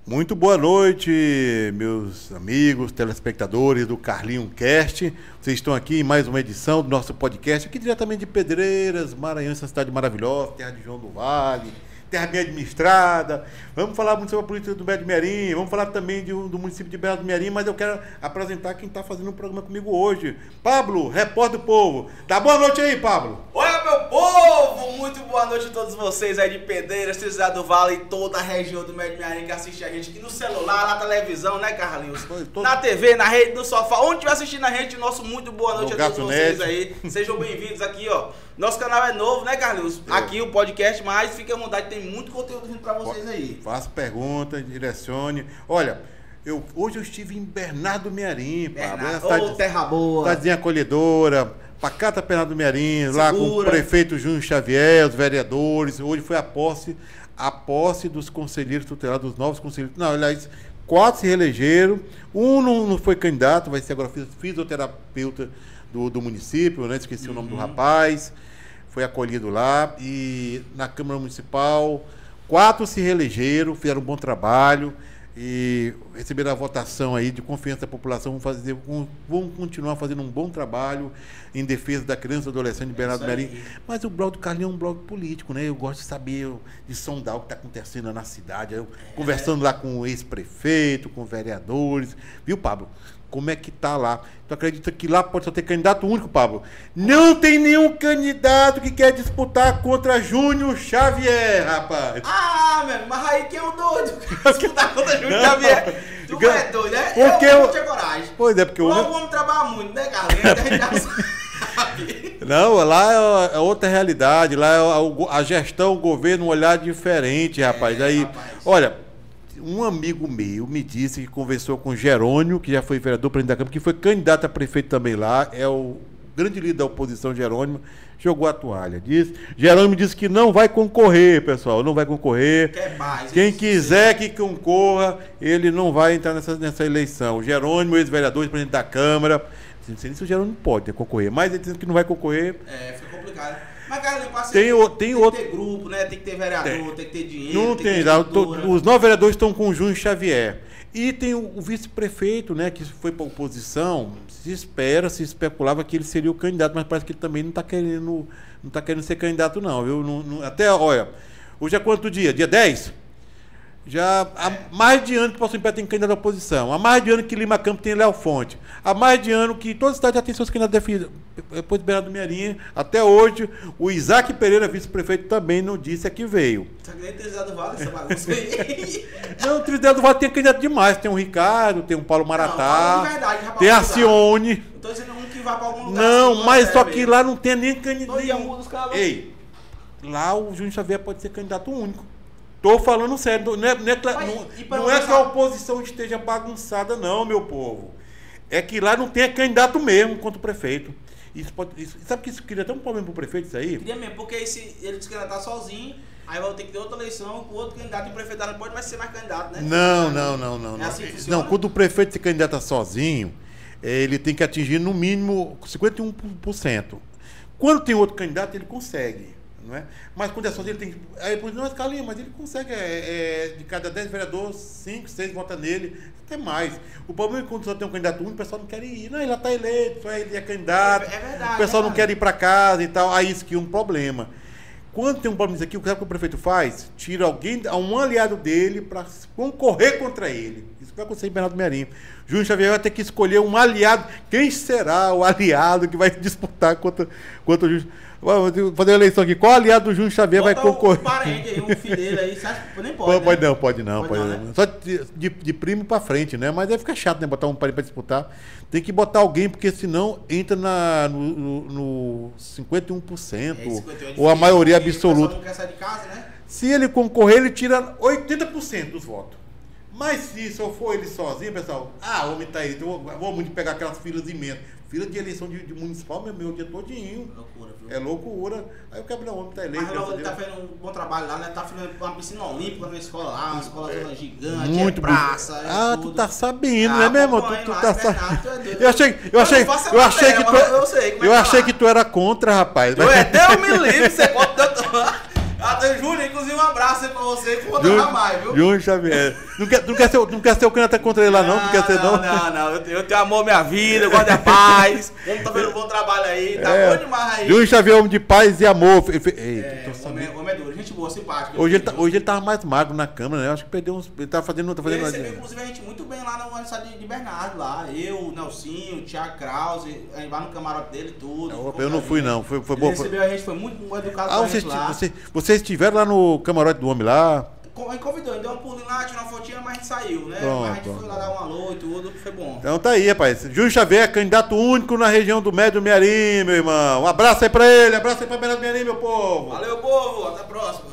Muito boa noite, meus amigos, telespectadores do Carlinho Cast. Vocês estão aqui em mais uma edição do nosso podcast, aqui diretamente de Pedreiras, Maranhão, essa cidade maravilhosa, terra de João do Vale, terra bem administrada. Vamos falar muito sobre a política do Bernardo Mearim, vamos falar também do município de Bernardo Mearim, mas eu quero apresentar quem está fazendo o programa comigo hoje. Pablo, repórter do povo. Dá boa noite aí, Pablo. Oi, meu povo! Muito boa noite a todos vocês aí de Pedreiras, Cidade do Vale e toda a região do Bernardo Mearim que assiste a gente aqui no celular, na televisão, né, Carlinhos? Na TV, na rede, no sofá, onde estiver assistindo a gente, nosso muito boa noite a todos vocês aí. Sejam bem-vindos aqui, ó. Nosso canal é novo, né, Carlinhos? Aqui o podcast, mas fique à vontade, tem muito conteúdo vindo pra vocês aí. Faça perguntas, direcione. Olha, hoje eu estive em Bernardo Mearim, Pablo. Ô, terra boa. Cidadezinha acolhedora, pacata Bernardo Mearim, lá com o prefeito Júnior Xavier, os vereadores. Hoje foi a posse dos conselheiros tutelados, dos novos conselheiros. Não, aliás, 4 se reelegeram, um não foi candidato, vai ser agora fisioterapeuta do município, né? Esqueci o nome do rapaz, foi acolhido lá. E na Câmara Municipal, 4 se reelegeram, fizeram um bom trabalho e receberam a votação aí de confiança da população. Vão continuar fazendo um bom trabalho em defesa da criança e do adolescente de Bernardo Mearim. Mas o blog do Carlinhos é um blog político, né? Eu gosto de saber, de sondar o que está acontecendo na cidade. Conversando lá com o ex-prefeito, com vereadores. Viu, Pablo? Como é que tá lá? Tu acredita que lá pode só ter candidato único, Pablo? Não tem nenhum candidato que quer disputar contra Júnior Xavier, rapaz. Ah, meu, mas aí quem é o doido? Disputar contra Júnior Xavier. Tu é doido, né? Porque eu não tinha coragem. Pois é, porque eu não vamos trabalhar muito, né, Carlinhos? A gente já sabe. Não, lá é outra realidade. Lá é a gestão, o governo, um olhar diferente, rapaz. Aí, olha, um amigo meu me disse que conversou com o Jerônimo, que já foi vereador presidente da Câmara, que foi candidato a prefeito também lá, é o grande líder da oposição, Jerônimo, jogou a toalha. Jerônimo disse que não vai concorrer, pessoal, não vai concorrer. Quem quiser que concorra, ele não vai entrar nessa eleição. O Jerônimo, ex-vereador, presidente da Câmara, não sei nem se o Jerônimo pode concorrer, mas ele disse que não vai concorrer. Fica complicado. Mas, cara, tem outro, que ter grupo, né? Tem que ter vereador, tem que ter dinheiro. Não tem, os 9 vereadores estão com o Júnior Xavier. E tem o vice-prefeito, né? Que foi para a oposição. Se especulava que ele seria o candidato, mas parece que ele também não está querendo ser candidato, não, viu? Até, olha, hoje é quanto dia? Dia 10? Já há mais de ano que Poço Impé tem candidato à oposição. Há mais de ano que Lima Campos tem Léo Fonte. Há mais de ano que toda a cidade já tem seus candidatos definidos. Depois de Bernardo Mearim, até hoje, o Isaac Pereira, vice-prefeito, também não disse a que veio. Tá ganhando Trinidade do Vale, essa bagunça aí. Não, o Trinidade do Vale tem candidato demais. Tem o Ricardo, tem o Paulo Maratá, não, verdade, tem a Cione. Eu tô dizendo um que vai para algum lugar. Não, assim, mas só que lá não tem nem candidato. Ei, lá o Júnior Xavier pode ser candidato único. Tô falando sério, não é que a oposição esteja bagunçada, não, meu povo. É que lá não tem candidato mesmo contra o prefeito. Sabe que isso cria até um problema pro prefeito, isso aí? Cria mesmo, porque se ele se candidatar sozinho, aí vai ter que ter outra eleição, com outro candidato, e o prefeito não pode mais ser mais candidato, né? Não. É assim que funciona? Não, quando o prefeito se candidata sozinho, ele tem que atingir no mínimo 51%. Quando tem outro candidato, ele consegue. Não é? Mas quando é sozinho, ele tem que. Aí depois, não, Carlinhos, mas ele consegue, de cada 10 vereadores, 5, 6 votam nele, até mais. O problema é que quando só tem um candidato único, o pessoal não quer ir. Não, ele já está eleito, só ele é candidato. É verdade. O pessoal não quer ir para casa e tal. Aí isso que é um problema. Quando tem um problema disso aqui, o que o prefeito faz? Tira um aliado dele para concorrer contra ele. Isso vai acontecer em Bernardo Mearim. Júnior Xavier vai ter que escolher um aliado. Quem será o aliado que vai disputar contra o Júnior? Vamos fazer uma eleição aqui. Qual aliado do Júnior Xavier vai concorrer? Um parente aí, um filho dele aí, nem pode. Pode não. Né? Só de primo pra frente, né? Mas aí fica chato, né? Botar um parente pra disputar. Tem que botar alguém, porque senão entra no 51%. Ou a maioria absoluta. Não quer sair de casa, né? Se ele concorrer, ele tira 80% dos votos. Mas se só for ele sozinho, pessoal, o homem tá aí, então vamos pegar aquelas filas imensas. Fila de eleição de municipal, meu dia todinho. Loucura, viu? É loucura. Aí o Gabriel Homem tá eleito. Mas ele tá fazendo um bom trabalho lá, né? Tá fazendo uma piscina olímpica na escola lá, uma escola gigante, muito praça. Tu tá sabendo, né, meu irmão? Tu tá sabendo. Eu achei que tu era contra, rapaz. Deus me livre, você pode. Até Júnior, inclusive um abraço aí pra você, que vou mais, viu? Júnior Xavier. Não quer ser o candidato contra ele lá, não? Não quer ser, não? Não. Eu tenho amor à minha vida, eu gosto da paz. Vamos tá fazendo um bom trabalho aí, tá bom demais aí. Júnior Xavier, homem de paz e amor. Homem é duro, gente boa, simpática. Hoje ele tava mais magro na Câmara, né? Eu acho que perdeu uns. Ele tava fazendo. Ele recebeu, inclusive, a gente muito bem lá no aniversário de Bernardo, lá. Eu, o Nelsinho, o Thiago Krause, a gente vai no camarote dele tudo. Eu não fui, não. Foi bom. Ele recebeu a gente, foi muito educado com a gente lá. Vocês estiveram lá no camarote do homem lá? Ele convidou, ele deu um pulinho lá, tirou uma fotinha, mas a gente saiu, né? Mas a gente foi lá dar um alô e tudo, foi bom. Então tá aí, rapaz. Júnior Xavier, candidato único na região do Médio Mearim, meu irmão. Um abraço aí pra ele, abraço aí pra Bernardo Mearim, meu povo. Valeu, povo, até a próxima.